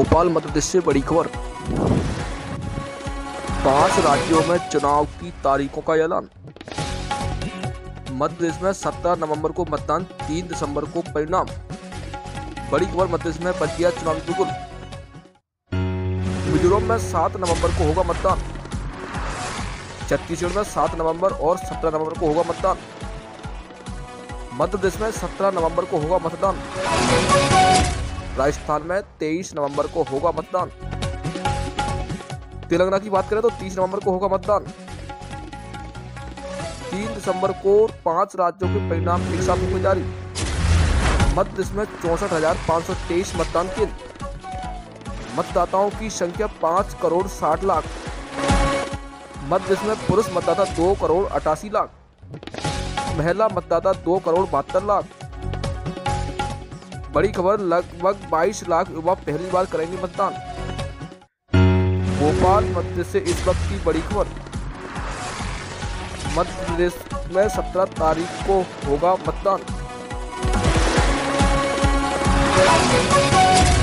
भोपाल मध्य प्रदेश से बड़ी खबर। 5 राज्यों में चुनाव की तारीखों का ऐलान। मध्य प्रदेश में 17 नवंबर को मतदान, 3 दिसंबर को परिणाम। बड़ी खबर, मध्य प्रदेश में बच गया चुनावी बिगुल। मिजोरम में 7 नवंबर को होगा मतदान। छत्तीसगढ़ में 7 नवंबर और 17 नवंबर को होगा मतदान। मध्य प्रदेश में 17 नवंबर को होगा मतदान। राजस्थान में 23 नवंबर को होगा मतदान। तेलंगाना की बात करें तो 30 नवंबर को होगा मतदान। 3 दिसंबर को 5 राज्यों के परिणाम एक साथ होंगे जारी। मध्य प्रदेश में 64,523 मतदान केंद्र। मतदाताओं की संख्या 5 करोड़ 60 लाख। मध्य प्रदेश में पुरुष मतदाता 2 करोड़ 88 लाख। महिला मतदाता 2 करोड़ 72 लाख। बड़ी खबर, लगभग 22 लाख युवा पहली बार करेंगे मतदान। भोपाल मध्य से इस वक्त की बड़ी खबर। मध्य प्रदेश में 17 तारीख को होगा मतदान।